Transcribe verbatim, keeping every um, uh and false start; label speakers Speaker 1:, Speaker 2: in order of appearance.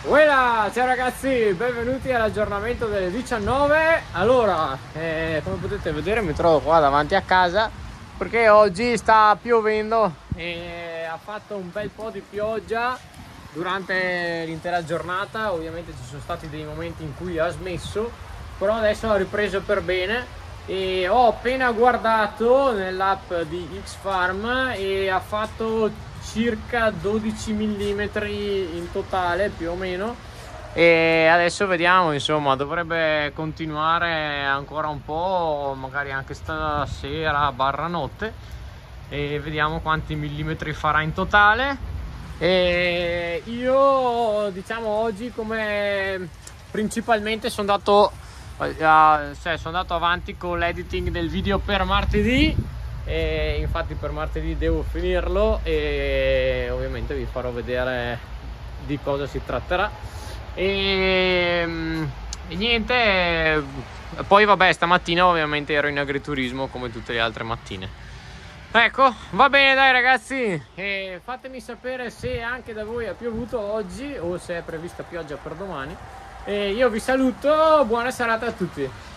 Speaker 1: Uela, ciao ragazzi, benvenuti all'aggiornamento delle diciannove. Allora, eh, come potete vedere mi trovo qua davanti a casa perché oggi sta piovendo e ha fatto un bel po' di pioggia durante l'intera giornata. Ovviamente ci sono stati dei momenti in cui ha smesso, però adesso ha ripreso per bene e ho appena guardato nell'app di X-Farm e ha fatto circa dodici millimetri in totale più o meno, e adesso vediamo, insomma dovrebbe continuare ancora un po', magari anche stasera barra notte, e vediamo quanti millimetri farà in totale. E io diciamo oggi come principalmente sono andato uh, cioè sono andato avanti con l'editing del video per martedì, e infatti per martedì devo finirlo e ovviamente vi farò vedere di cosa si tratterà. E, e niente, poi vabbè, stamattina ovviamente ero in agriturismo come tutte le altre mattine. Ecco, va bene dai ragazzi, e fatemi sapere se anche da voi ha piovuto oggi o se è prevista pioggia per domani, e io vi saluto, buona serata a tutti.